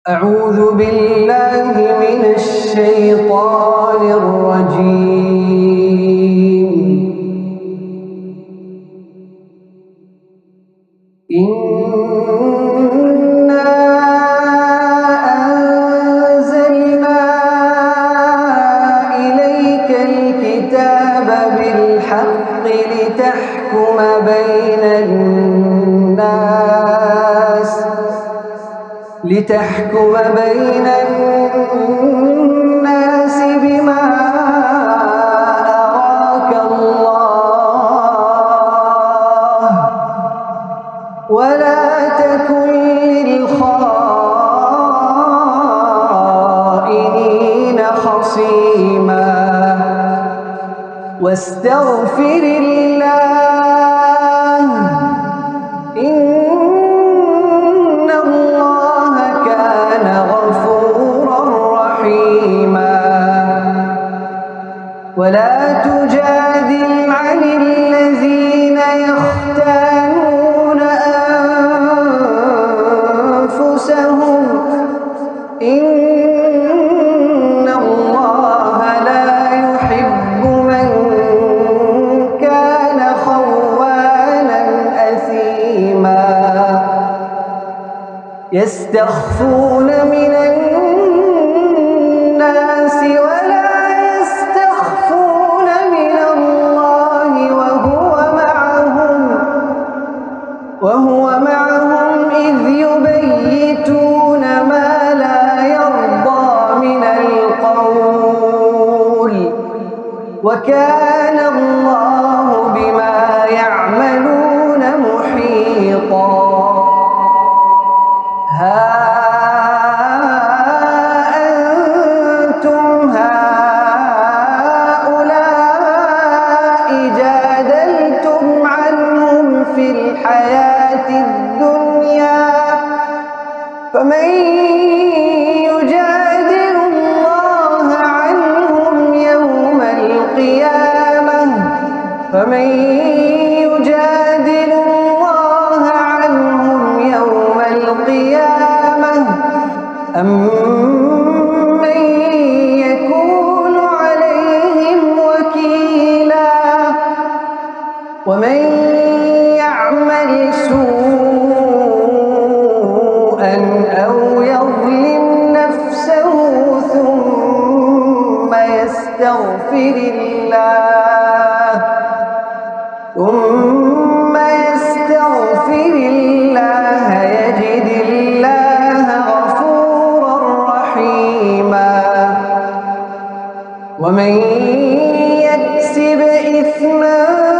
أعوذ بالله من الشيطان الرجيم. إنا أنزلنا إليك الكتاب بالحق لتحكم بين الناس بما أراك الله، ولا تكن للخائنين خصيما، واستغفر الله، إن الله كان غفورا رحيما. ولا تجادل عن الذين يختانون أنفسهم، إن الله لا يحب من كان خوانا أثيما. يستخفون من الناس ولا يستخفون من الله وهو معهم إذ يبيتون ما لا يرضى من القول، وكان الله بما يعملون محيطا. ها أنتم هؤلاء جادلتم عنهم في الحياة الدنيا، فمن يجادل الله عنهم يوم القيامة أم من يكون عليهم وكيلا. ومن يعمل سوءا أو يظلم نفسه ثم يستغفر الله يجد الله غفورا رحيما. ومن يكسب إثما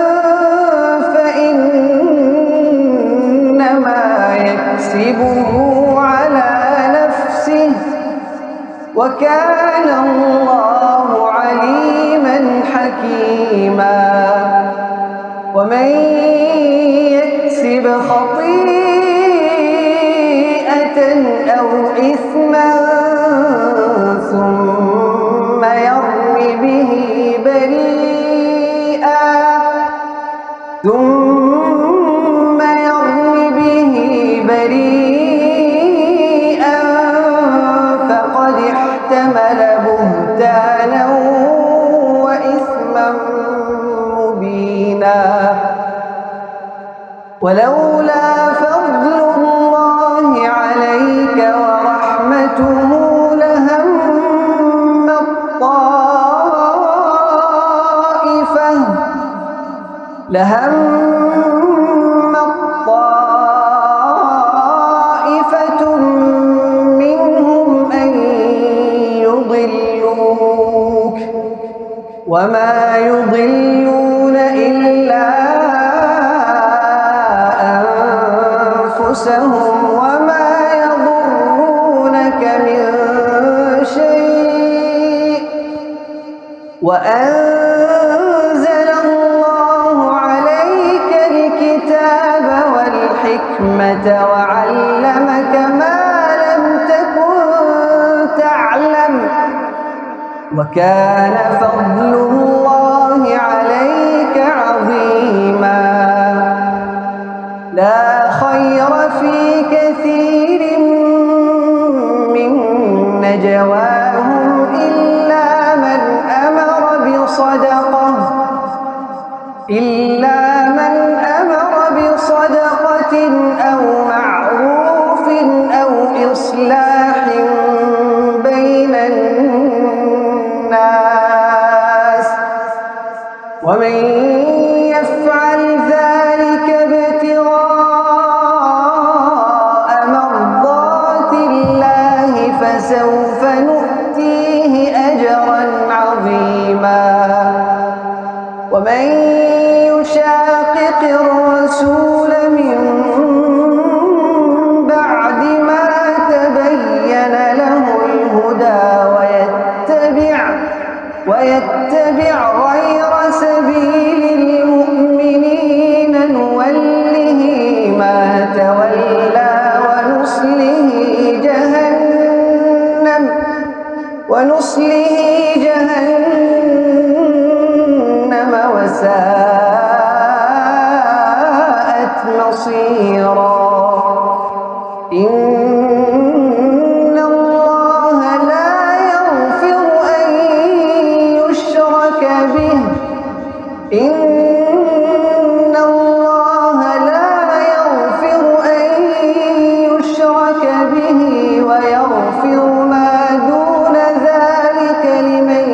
فإنما يكسبه على نفسه، وكان الله عليما حكيما. ومن يكسب خطيئة أو إثما ثم يرم به بريئا فقد احتمل بهتانا وإثما مبينا. ولولا فضل الله عليك ورحمته لهم طائفة منهم أن يضلوك، وما يضلون إلا أنفسهم، وما يضرونك من شيء. وأنزل الله عليك الكتاب والحكمة وعلمك ما لم تكن تعلم، وكان فضل الله عليك عظيما. لا خير في كثير من نصله جهنم وساءت مصيرا إن الله لا يغفر أن يشرك به إن الله لا يغفر أن يشرك به ويغفر ما دون ذلك لمن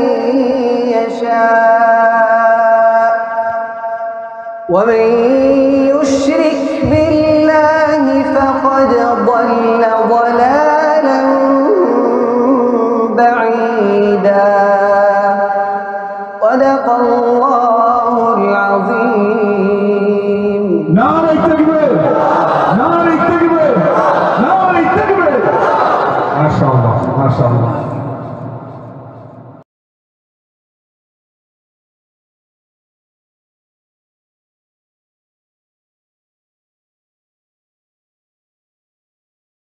يشاء ومن يشرك بالله فقد ضل ضلالا بعيدا صدق الله العظيم نعرة التكبير نعرة التكبير نعرة التكبير ما شاء الله ما شاء الله